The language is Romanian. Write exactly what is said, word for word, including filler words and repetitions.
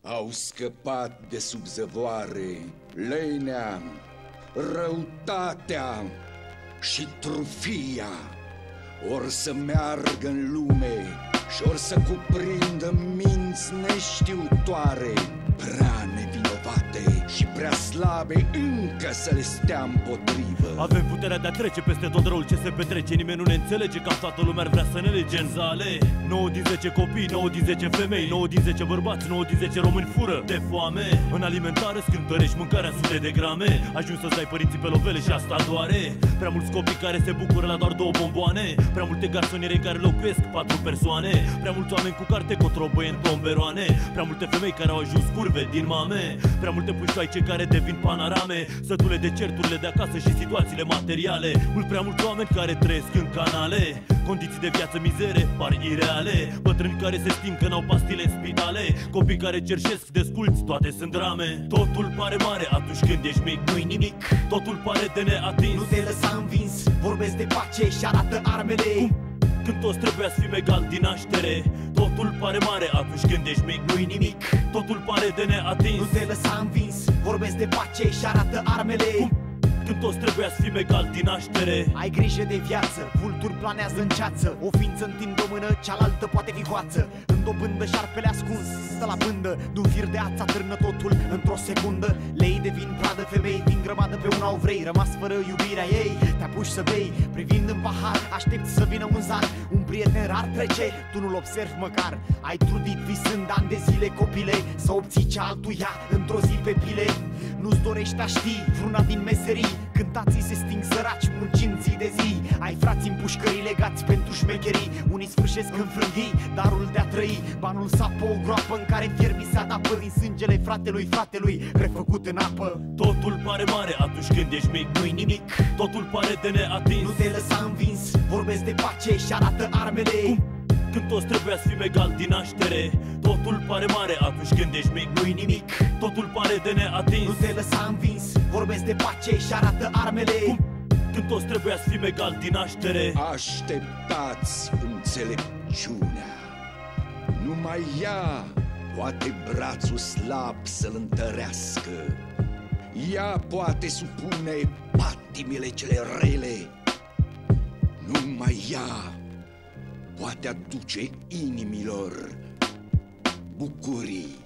Au scăpat de sub zăvoare lenea, răutatea și trufia. Or să meargă în lume și or să cuprindă minți neștiutoare, prea nevinovate și prea slabe încă să le stea împotrivă. Avem puterea de a trece peste tot răul ce se petrece. Nimeni nu ne înțelege, cam toată lumea ar vrea să ne lege în zale. nouă din zece copii, nouă din zece femei, nouă din zece bărbați, nouă din zece români fură de foame. În alimentare scântărești mâncarea sute de grame. Ajungi să-ți dai părinții pe lovele și asta doare. Prea mulți copii care se bucură la doar două bomboane. Prea multe garsoniere în care locuiesc patru persoane. Prea mulți oameni cu carte cotrobăie în tomberoane. Prea multe femei care au ajuns curve din mame. Prea multe puștoaice care devin panorame, sătule de certurile de acasă și situațiile materiale. Mult prea mulți oameni care trăiesc în canale, condiții de viață mizere par ireale. Bătrâni care se sting că n-au pastile în spitale. Copii care cerșesc desculți, toate sunt drame. Totul pare mare atunci când ești mic, nu-i nimic. Totul pare de neatins. Nu te lăsa învins, vorbesc de pace și arată armele. Cum? Când toți trebuia să fim egal din naștere. Totul pare mare atunci când ești mic, nu-i nimic. Totul pare de neatins. Nu te lăsa învins, vorbesc de pace și arată armele. Cum? Când toți trebuia să fim egal din naștere. Ai grijă de viață, vulturi planează în ceață. O ființă întinde o mână, cealaltă poate fi hoață. În dobândă șarpele ascuns stă la pândă. De-un fir de ață atârnă totul într-o secundă. Lei devin pradă, femei din grămadă pe una o vrei. Rămas fără iubirea ei, te apuci să bei. Privind în pahar, aștepți să vină un zar. Un prieten rar trece, tu nu-l observi măcar. Ai trudit visând ani de zile, copile, să obții ce altuia într-o zi pe pile. Nu-ți dorești a ști vreuna din meserii. Cântații se sting săraci muncind zi de zi. Ai frați în pușcării legați pentru șmecherii. Unii sfârșesc în frânghii darul de a trăi. Banul sapă o groapă în care fierbii se adapă din sângele fratelui fratelui prefăcut în apă. Totul pare mare atunci când ești mic, nu-i nimic. Totul pare de neatins. Nu te lăsa învins, vorbesc de pace și arată armele. Cum? Când toți trebuia să fim egal din naștere. Totul pare mare atunci când ești mic, nu-i nimic. Totul pare de neatins. Nu te lăsa învins, vorbesc de pace și arată armele. Cum? Când toți trebuia să fim egal din naștere. Așteptați înțelepciunea. Numai ea poate brațul slab să-l întărească. Ea poate supune patimile cele rele. Numai ea poate aduce inimilor bucurii.